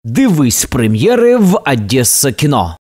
Дивись прем'єри в Одесса кіно.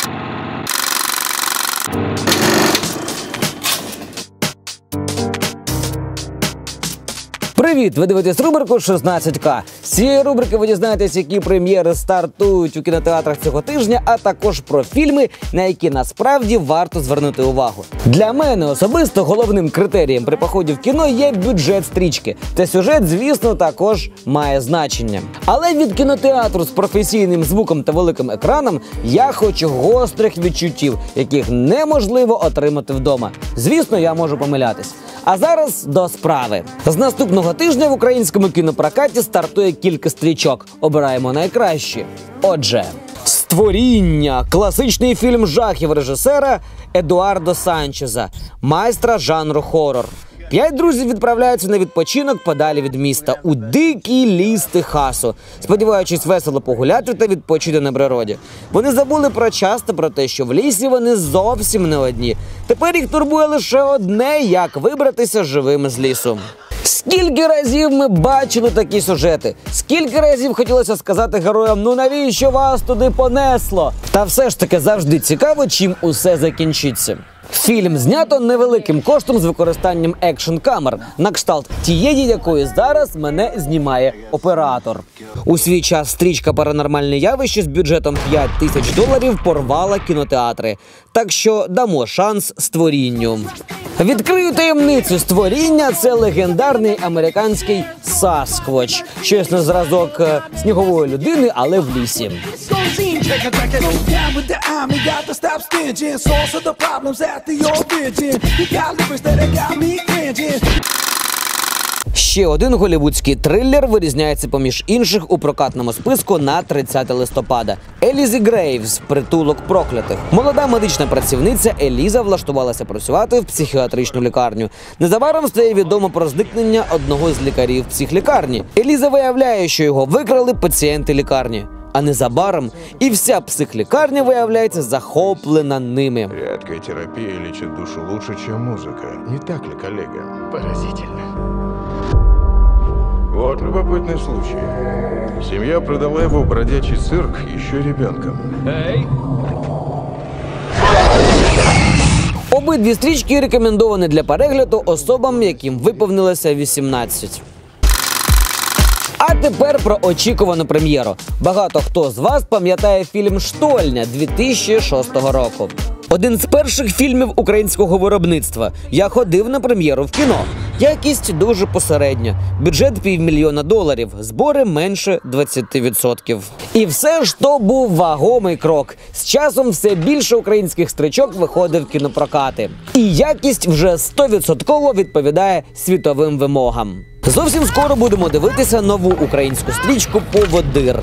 Привіт! Ви дивитесь рубрику «16К». З цієї рубрики ви дізнаєтесь, які прем'єри стартують у кінотеатрах цього тижня, а також про фільми, на які насправді варто звернути увагу. Для мене особисто головним критерієм при поході в кіно є бюджет стрічки. Та сюжет, звісно, також має значення. Але від кінотеатру з професійним звуком та великим екраном я хочу гострих відчуттів, яких неможливо отримати вдома. Звісно, я можу помилятись. А зараз до справи. З наступного тижня в українському кінопрокаті стартує кілька стрічок. Обираємо найкращі. Отже, «Створіння» – класичний фільм жахів режисера Едуардо Санчеза, майстра жанру хорор. 5 друзів відправляються на відпочинок подалі від міста, у дикий ліс Техасу, сподіваючись весело погуляти та відпочити на природі. Вони забули про те, що в лісі вони зовсім не одні. Тепер їх турбує лише одне – як вибратися живими з лісу. Скільки разів ми бачили такі сюжети? Скільки разів хотілося сказати героям, ну навіщо вас туди понесло? Та все ж таки завжди цікаво, чим усе закінчиться. Фільм знято невеликим коштом з використанням екшн-камер, на кшталт тієї, якої зараз мене знімає оператор. У свій час стрічка «Паранормальне явище» з бюджетом $5000 порвала кінотеатри. Так що дамо шанс «Створінню». Відкрию таємницю: «Створіння» – це легендарний американський Сасквоч. Щось на зразок снігової людини, але в лісі. Ще один голівудський трилер вирізняється поміж інших у прокатному списку на 30 листопада. Елізі Грейвс «Притулок проклятих». Молода медична працівниця Еліза влаштувалася працювати в психіатричну лікарню. Незабаром стає відомо про зникнення одного з лікарів психлікарні. Еліза виявляє, що його викрали пацієнти лікарні. А незабаром і вся психлікарня виявляється захоплена ними. Редкая терапия лечит душу лучше, чем музыка. Не так ли, коллега? Поразительно. Вот любопытный случай. Семья продала его в бродячий цирк еще ребенком. Эй! Обидві стрічки рекомендовані для перегляду особам, яким виповнилося 18. А тепер про очікувану прем'єру. Багато хто з вас пам'ятає фільм «Штольня» 2006 року. Один з перших фільмів українського виробництва. Я ходив на прем'єру в кіно. Якість дуже посередня. Бюджет $500 000, збори менше 20%. І все ж то був вагомий крок. З часом все більше українських стрічок виходить в кінопрокати. І якість вже 100% відповідає світовим вимогам. Зовсім скоро будемо дивитися нову українську стрічку «Поводир».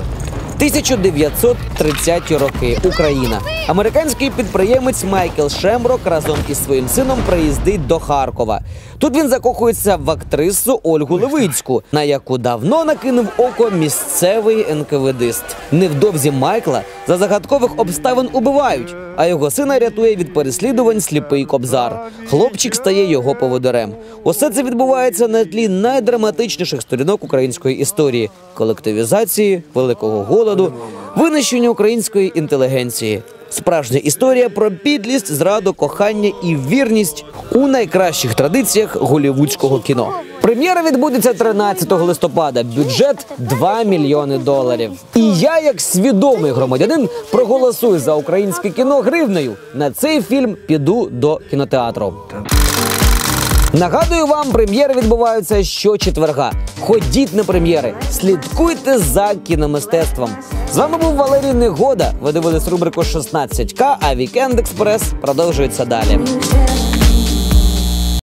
1930-ті роки. Україна. Американський підприємець Майкл Шемрок разом із своїм сином приїздить до Харкова. Тут він закохується в актрису Ольгу Левицьку, на яку давно накинув око місцевий НКВДист. Невдовзі Майкла за загадкових обставин убивають, а його сина рятує від переслідувань сліпий Кобзар. Хлопчик стає його поводирем. Усе це відбувається на тлі найдраматичніших сторінок української історії – колективізації, великого голоду, винищення української інтелігенції. Справжня історія про підлість, зраду, кохання і вірність у найкращих традиціях голівудського кіно. Прем'єра відбудеться 13 листопада. Бюджет $2 мільйони. І я, як свідомий громадянин, проголосую за українське кіно гривнею. На цей фільм піду до кінотеатру. Нагадую вам, прем'єри відбуваються щочетверга. Ходіть на прем'єри, слідкуйте за кіномистецтвом. З вами був Валерій Негода. Ви дивились рубрику «16К», а «Вікенд Експрес» продовжується далі.